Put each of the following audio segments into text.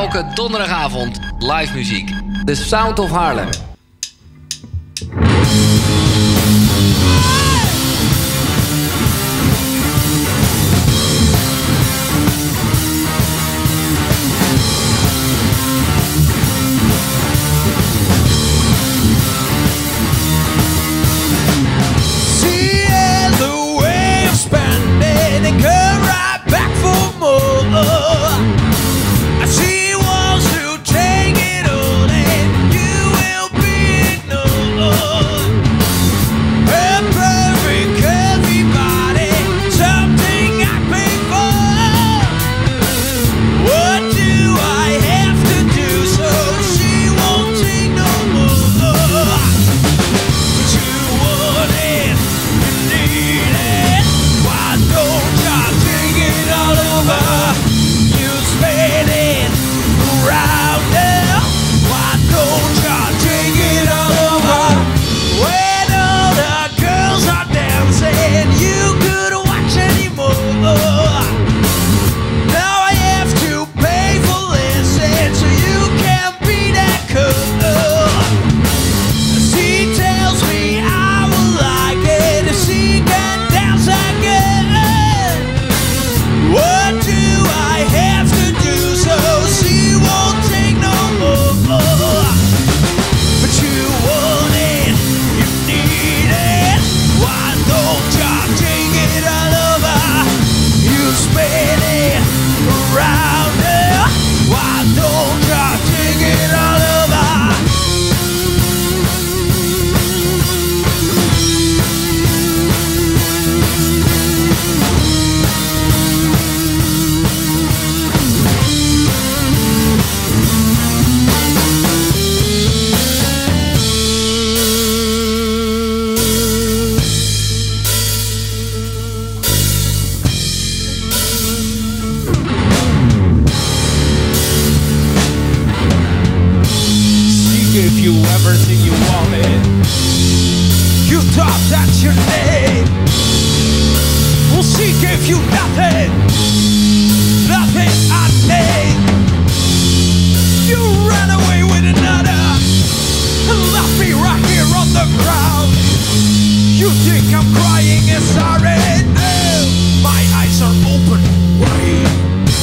Elke donderdagavond live muziek. The Sound of Haarlem. Give you everything you wanted. You thought that's your name. Well, she gave you nothing, nothing I name. You ran away with another and left me right here on the ground. You think I'm crying and sorry? No, my eyes are open wide.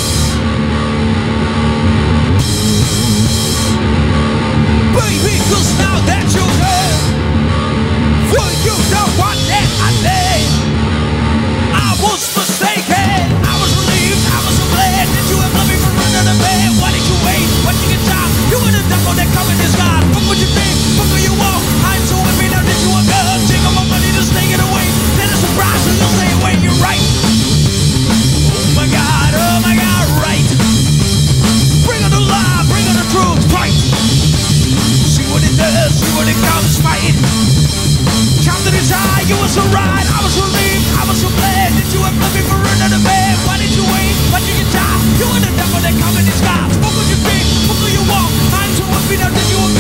Baby, 'cause now that you're gone, well, you know what that I need. I was mistaken, I was relieved, I was so glad that you have loved me from under the bed. Why did you wait? What did you get time? You were the devil that come in disguise. Fuck what you think, fuck what you want. I'm so happy now that you are gone. Take all my money, just take it away. Then a surprise, so you'll say, wait, you're right. Oh my God, right. Bring on the lie, bring on the truth, fight. See what it does, see what it comes, fight. Come to this high, you were so right. I was relieved, I was so glad that you have loved me for another man. Why did you wait? Why did you die? You were the devil that come in disguise. What would you think? What do you want? I'm so happy now that you are